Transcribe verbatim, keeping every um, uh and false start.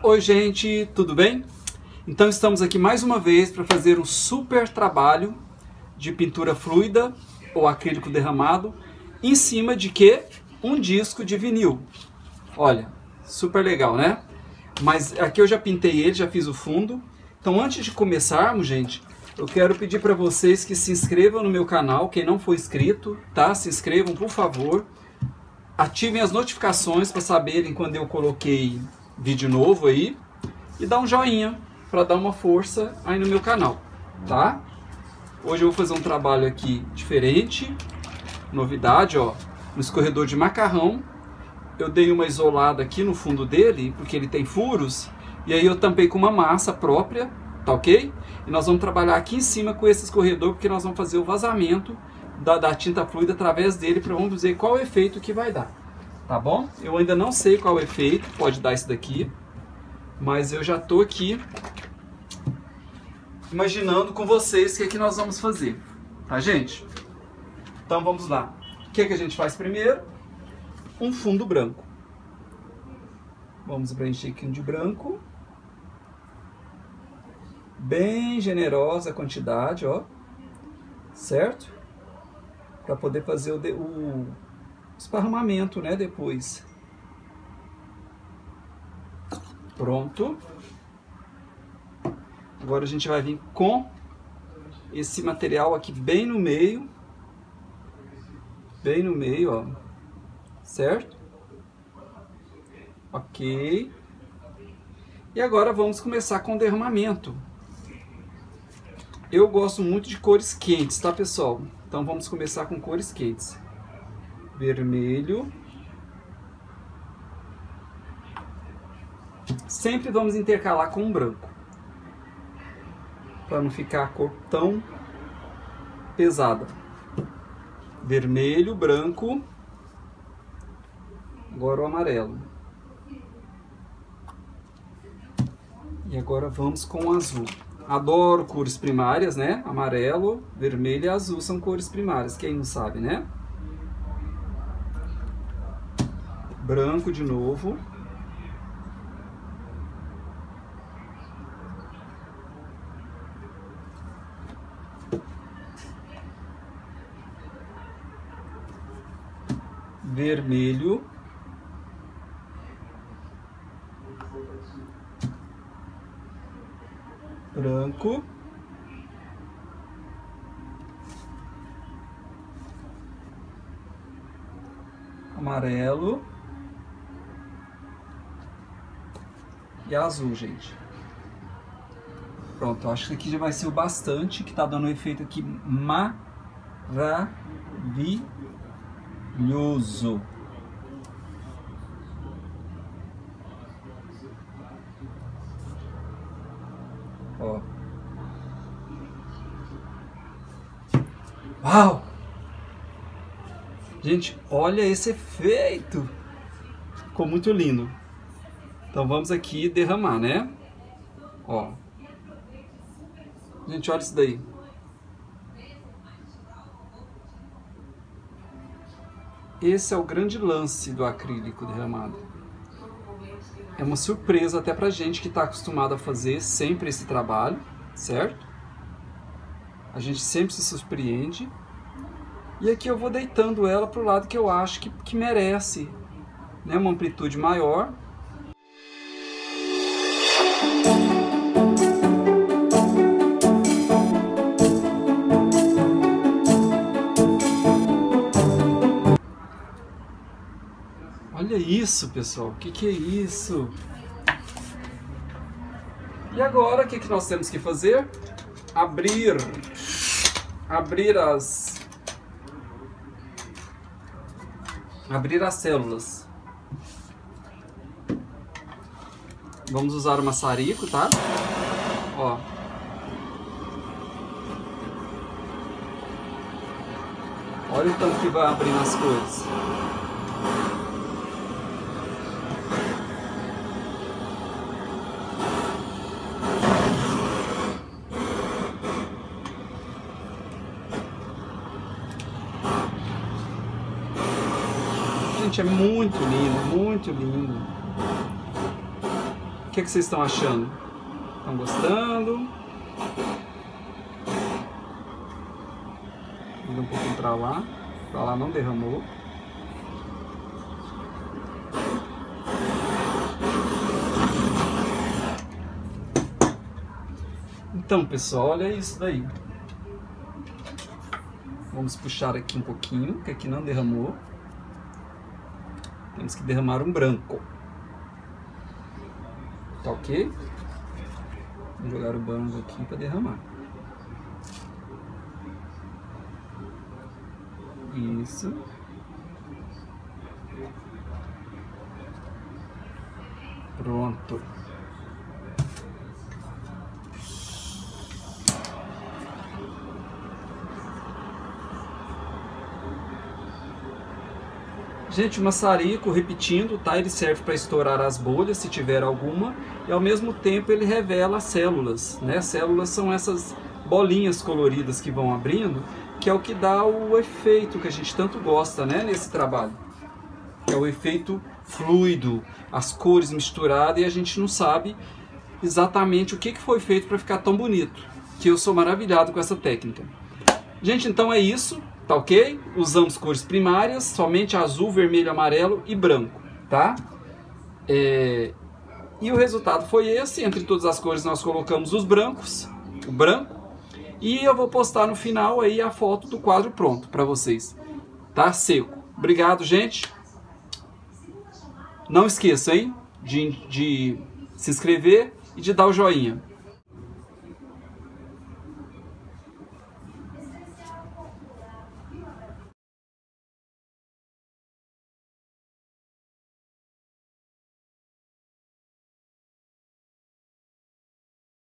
Oi gente, tudo bem? Então estamos aqui mais uma vez para fazer um super trabalho de pintura fluida ou acrílico derramado em cima de que? Um disco de vinil. Olha, super legal, né? Mas aqui eu já pintei ele, já fiz o fundo. Então antes de começarmos, gente, eu quero pedir para vocês que se inscrevam no meu canal, quem não for inscrito, tá? Se inscrevam, por favor. Ativem as notificações para saberem quando eu coloquei vídeo novo aí. E dá um joinha para dar uma força aí no meu canal, tá? Hoje eu vou fazer um trabalho aqui diferente. Novidade, ó. No escorredor de macarrão. Eu dei uma isolada aqui no fundo dele, porque ele tem furos. E aí eu tampei com uma massa própria, tá ok? E nós vamos trabalhar aqui em cima com esse escorredor, porque nós vamos fazer o vazamento da, da tinta fluida através dele, para vamos ver qual o efeito que vai dar. Tá bom? Eu ainda não sei qual o efeito pode dar isso daqui, mas eu já tô aqui imaginando com vocês o que é que nós vamos fazer, tá, gente? Então vamos lá. O que é que a gente faz primeiro? Um fundo branco. Vamos preencher aqui de branco. Bem generosa a quantidade, ó. Certo? Para poder fazer o, de, o esparramamento, né, depois. Pronto. Agora a gente vai vir com esse material aqui bem no meio. Bem no meio, ó. Certo? Ok. E agora vamos começar com o derramamento. Eu gosto muito de cores quentes, tá, pessoal? Então vamos começar com cores quentes. Vermelho. Sempre vamos intercalar com um branco, para não ficar a cor tão pesada. Vermelho, branco. Agora o amarelo. E agora vamos com o azul. Adoro cores primárias, né? Amarelo, vermelho e azul são cores primárias, quem não sabe, né? Branco de novo. Vermelho. Branco. Amarelo. E azul, gente. Pronto, acho que aqui já vai ser o bastante, que tá dando um efeito aqui maravilhoso. Ó. Uau! Gente, olha esse efeito! Ficou muito lindo. Então vamos aqui derramar, né? Ó. Gente, olha isso daí. Esse é o grande lance do acrílico derramado. É uma surpresa até pra gente que está acostumado a fazer sempre esse trabalho, certo? A gente sempre se surpreende. E aqui eu vou deitando ela pro lado que eu acho que, que merece, né? Uma amplitude maior. Olha isso, pessoal. O que, que é isso? E agora, o que, que nós temos que fazer? Abrir. Abrir as... Abrir as células. Vamos usar o maçarico, tá? Ó. Olha o tanto que vai abrir nas cores. Gente, é muito lindo, muito lindo. que, que vocês estão achando? Estão gostando? Manda um pouquinho para lá. Para lá não derramou. Então, pessoal, olha isso daí. Vamos puxar aqui um pouquinho, que aqui não derramou. Temos que derramar um branco. Tá ok? Vamos jogar o branco aqui para derramar. Isso. Pronto. Gente, o maçarico, repetindo, tá? Ele serve para estourar as bolhas, se tiver alguma, e ao mesmo tempo ele revela as células, né? Células são essas bolinhas coloridas que vão abrindo, que é o que dá o efeito que a gente tanto gosta, né, nesse trabalho. Que é o efeito fluido, as cores misturadas, e a gente não sabe exatamente o que foi feito para ficar tão bonito. Que eu sou maravilhado com essa técnica. Gente, então é isso. Tá ok? Usamos cores primárias, somente azul, vermelho, amarelo e branco, tá? É... E o resultado foi esse. Entre todas as cores nós colocamos os brancos, o branco. E eu vou postar no final aí a foto do quadro pronto para vocês. Tá? Seco. Obrigado, gente. Não esqueça, hein? De, de se inscrever e de dar o joinha.